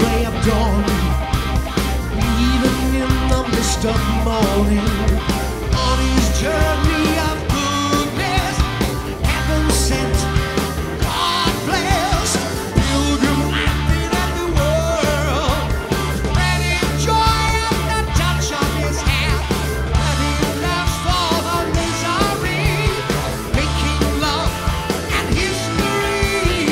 gray of dawn, even in the mist of morning. On his journey of goodness, heaven sent, God blessed, Pilgrim laughing at the world, spreading joy at the touch of his hand, and he laughs for the misery, making love and history.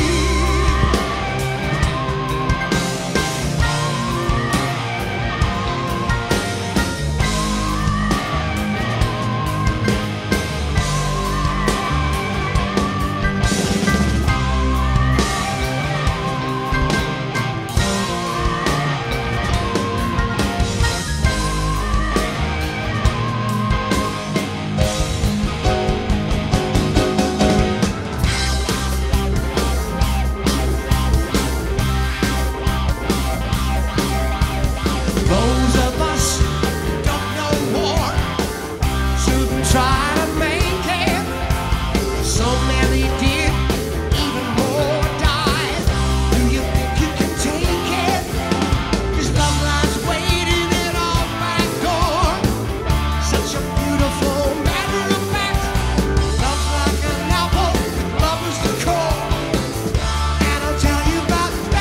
Those of us who don't know war shouldn't try to make it. So many did, even more died. Do you think you can take it? 'Cause love lies waiting in our back door. Such a beautiful matter of fact. Love's like an apple, love is the core. And I'll tell you about that.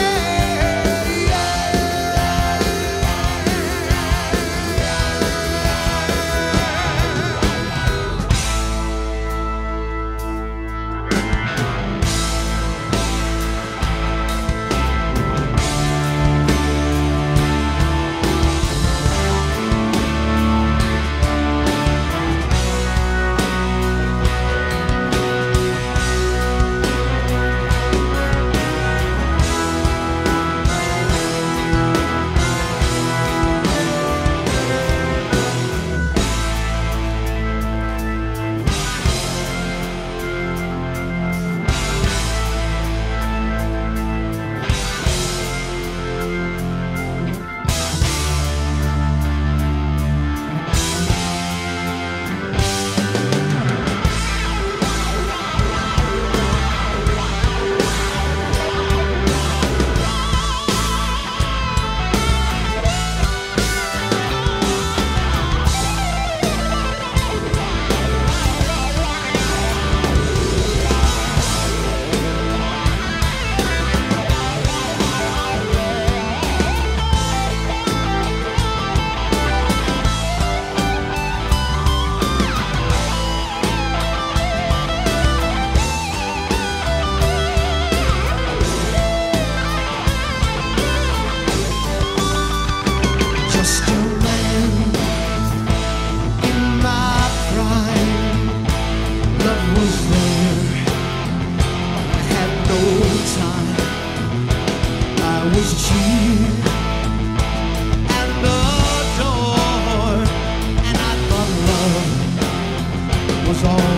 Just a man in my prime. Love was there, I had no time. I was cheered and adored, and I thought love was all